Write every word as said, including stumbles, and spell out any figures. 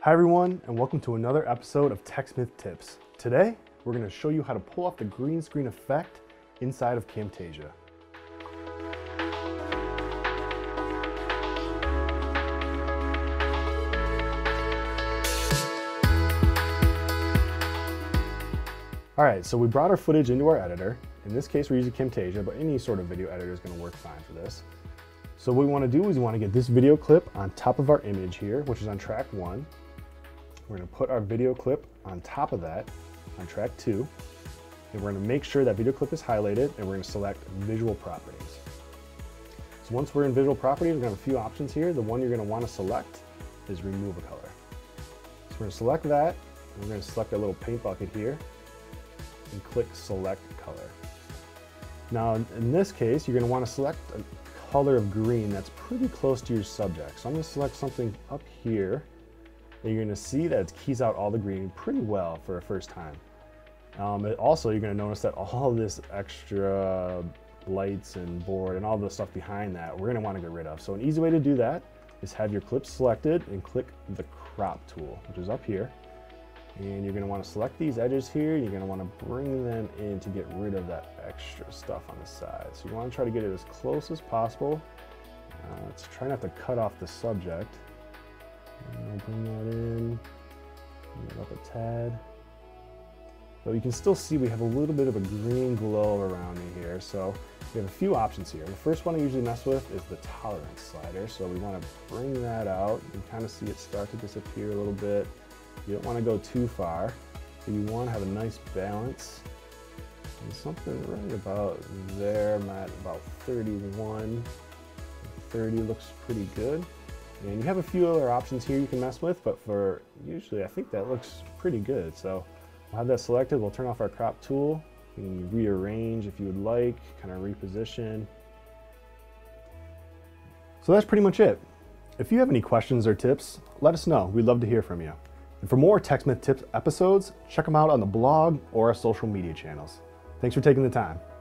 Hi everyone, and welcome to another episode of TechSmith Tips. Today, we're going to show you how to pull off the green screen effect inside of Camtasia. All right, so we brought our footage into our editor. In this case, we're using Camtasia, but any sort of video editor is going to work fine for this. So what we want to do is we want to get this video clip on top of our image here, which is on track one. We're going to put our video clip on top of that, on track two, and we're going to make sure that video clip is highlighted, and we're going to select visual properties. So once we're in visual properties, we're going to have a few options here. The one you're going to want to select is remove a color. So we're going to select that, and we're going to select that little paint bucket here, and click select color. Now in this case, you're going to want to select a color of green that's pretty close to your subject. So I'm going to select something up here. And you're going to see that it keys out all the green pretty well for a first time. Um, it also, you're going to notice that all this extra lights and board and all the stuff behind that, we're going to want to get rid of. So an easy way to do that is have your clip selected and click the crop tool, which is up here. And you're going to want to select these edges here. You're going to want to bring them in to get rid of that extra stuff on the side. So you want to try to get it as close as possible. Uh, let's try not to cut off the subject. I'll bring that in, bring it up a tad. But you can still see we have a little bit of a green glow around me here. So we have a few options here. The first one I usually mess with is the tolerance slider. So we want to bring that out. You can kind of see it start to disappear a little bit. You don't want to go too far, but you want to have a nice balance. And something right about there, I'm at about thirty-one. thirty looks pretty good. And you have a few other options here you can mess with, but for usually I think that looks pretty good. So we'll have that selected. We'll turn off our crop tool. You can rearrange if you would like, kind of reposition. So that's pretty much it. If you have any questions or tips, let us know. We'd love to hear from you. And for more TechSmith Tips episodes, check them out on the blog or our social media channels. Thanks for taking the time.